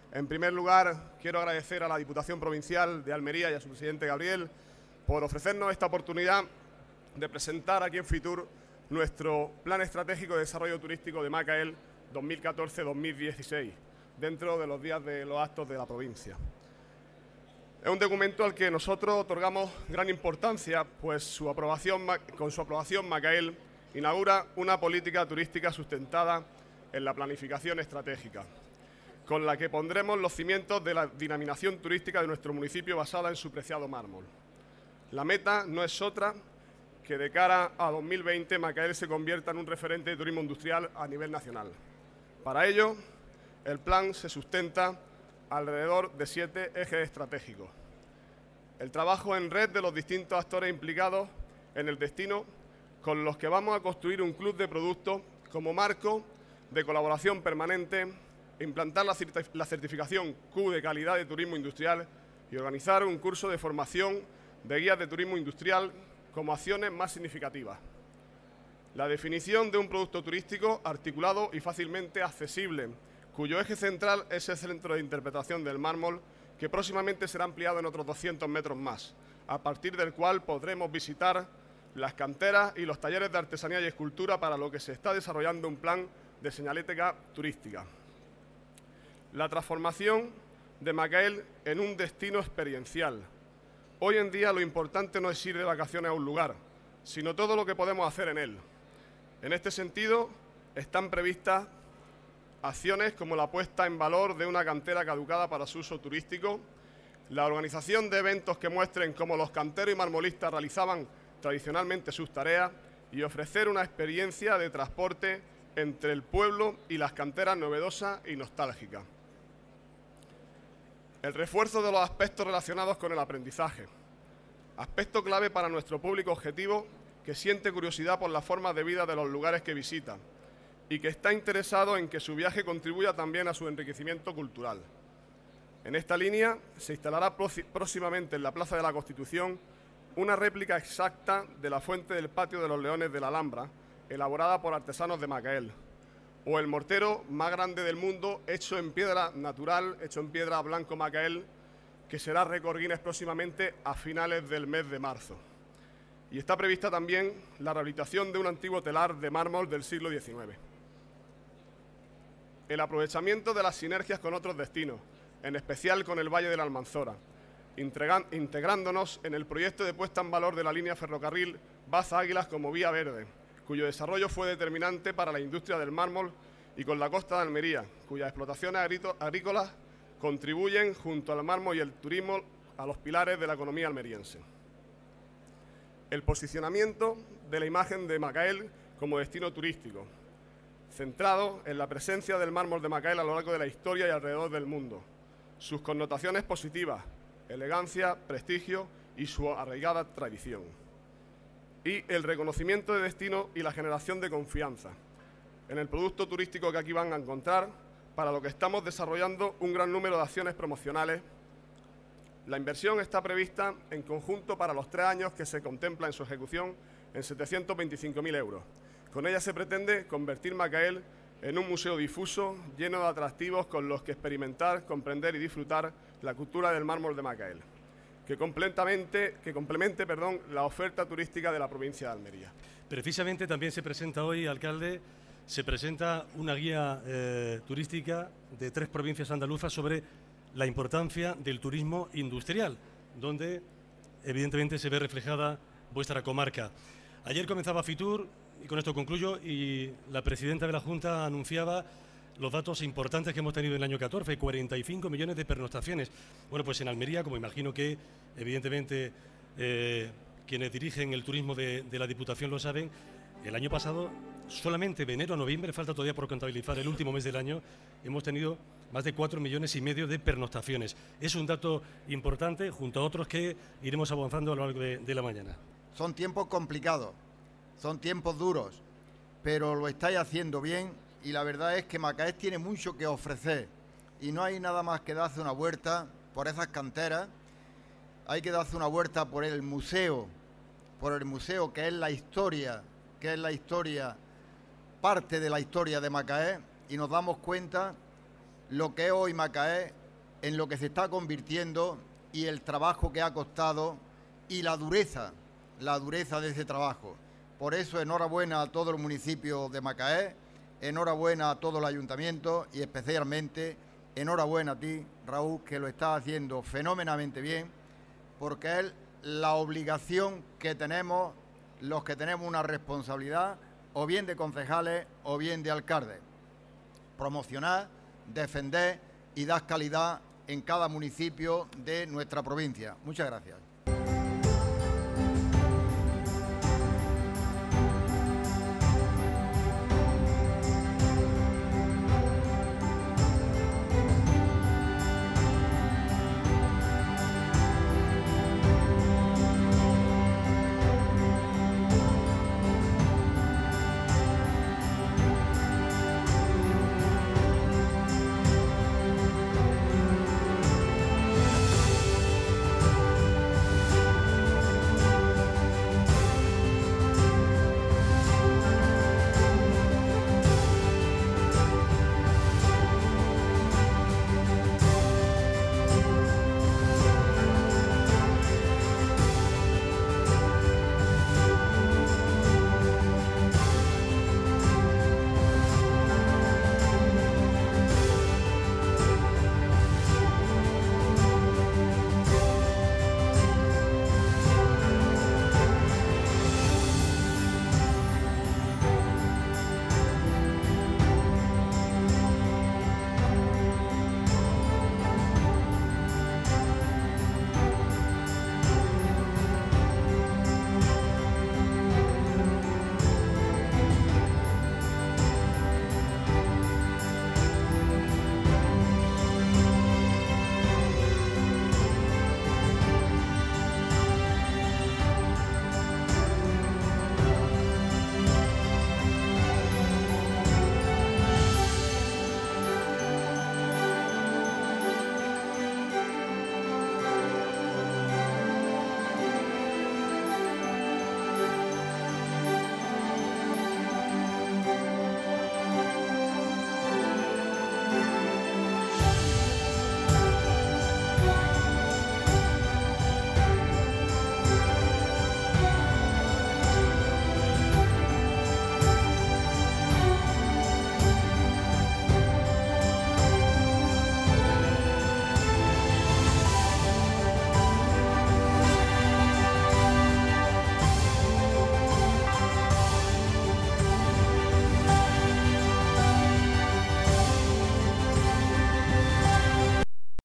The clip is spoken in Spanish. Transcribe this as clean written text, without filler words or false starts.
En primer lugar, quiero agradecer a la Diputación Provincial de Almería y a su presidente Gabriel por ofrecernos esta oportunidad de presentar aquí en Fitur nuestro Plan Estratégico de Desarrollo Turístico de Macael 2014-2016, dentro de los días de los actos de la provincia. Es un documento al que nosotros otorgamos gran importancia, pues con su aprobación Macael inaugura una política turística sustentada en la planificación estratégica, con la que pondremos los cimientos de la dinamización turística de nuestro municipio basada en su preciado mármol. La meta no es otra que de cara a 2020 Macael se convierta en un referente de turismo industrial a nivel nacional. Para ello, el plan se sustenta alrededor de 7 ejes estratégicos. El trabajo en red de los distintos actores implicados en el destino, con los que vamos a construir un club de productos como marco de colaboración permanente, implantar la certificación Q de calidad de turismo industrial y organizar un curso de formación de guías de turismo industrial como acciones más significativas. La definición de un producto turístico articulado y fácilmente accesible, cuyo eje central es el centro de interpretación del mármol, que próximamente será ampliado en otros 200 metros más, a partir del cual podremos visitar las canteras y los talleres de artesanía y escultura, para lo que se está desarrollando un plan de señalética turística. La transformación de Macael en un destino experiencial. Hoy en día lo importante no es ir de vacaciones a un lugar, sino todo lo que podemos hacer en él. En este sentido, están previstas acciones como la puesta en valor de una cantera caducada para su uso turístico, la organización de eventos que muestren cómo los canteros y marmolistas realizaban tradicionalmente sus tareas y ofrecer una experiencia de transporte entre el pueblo y las canteras novedosa y nostálgica. El refuerzo de los aspectos relacionados con el aprendizaje, aspecto clave para nuestro público objetivo, que siente curiosidad por las formas de vida de los lugares que visita y que está interesado en que su viaje contribuya también a su enriquecimiento cultural. En esta línea se instalará próximamente en la Plaza de la Constitución una réplica exacta de la fuente del Patio de los Leones de la Alhambra, elaborada por artesanos de Macael, o el mortero más grande del mundo, hecho en piedra natural, hecho en piedra blanco Macael, que será récord Guinness próximamente a finales del mes de marzo. Y está prevista también la rehabilitación de un antiguo telar de mármol del siglo XIX. El aprovechamiento de las sinergias con otros destinos, en especial con el Valle de la Almanzora, integrándonos en el proyecto de puesta en valor de la línea ferrocarril Baza-Águilas como vía verde, cuyo desarrollo fue determinante para la industria del mármol, y con la costa de Almería, cuyas explotaciones agrícolas contribuyen, junto al mármol y el turismo, a los pilares de la economía almeriense. El posicionamiento de la imagen de Macael como destino turístico, centrado en la presencia del mármol de Macael a lo largo de la historia y alrededor del mundo, sus connotaciones positivas, elegancia, prestigio y su arraigada tradición. Y el reconocimiento de destino y la generación de confianza en el producto turístico que aquí van a encontrar, para lo que estamos desarrollando un gran número de acciones promocionales. La inversión está prevista en conjunto para los 3 años que se contempla en su ejecución en 725.000 euros. Con ella se pretende convertir Macael en un museo difuso, lleno de atractivos con los que experimentar, comprender y disfrutar la cultura del mármol de Macael, que complemente la oferta turística de la provincia de Almería. Precisamente también se presenta hoy, alcalde, se presenta una guía turística de 3 provincias andaluzas sobre la importancia del turismo industrial, donde evidentemente se ve reflejada vuestra comarca. Ayer comenzaba Fitur, y con esto concluyo, y la presidenta de la Junta anunciaba los datos importantes que hemos tenido en el año 14, 45 millones de pernoctaciones. Bueno, pues en Almería, como imagino que evidentemente quienes dirigen el turismo de la Diputación lo saben, el año pasado, solamente de enero a noviembre, falta todavía por contabilizar el último mes del año, hemos tenido más de 4,5 millones de pernoctaciones. Es un dato importante, junto a otros que iremos avanzando a lo largo de la mañana. Son tiempos complicados, son tiempos duros, pero lo estáis haciendo bien, y la verdad es que Macael tiene mucho que ofrecer y no hay nada más que darse una vuelta por esas canteras. Hay que darse una vuelta por el museo que es la historia, parte de la historia de Macael, y nos damos cuenta lo que es hoy Macael en lo que se está convirtiendo y el trabajo que ha costado y la dureza de ese trabajo. Por eso, enhorabuena a todo el municipio de Macaé, enhorabuena a todo el ayuntamiento y especialmente enhorabuena a ti, Raúl, que lo estás haciendo fenomenalmente bien, porque es la obligación que tenemos los que tenemos una responsabilidad, o bien de concejales o bien de alcaldes. Promocionar, defender y dar calidad en cada municipio de nuestra provincia. Muchas gracias.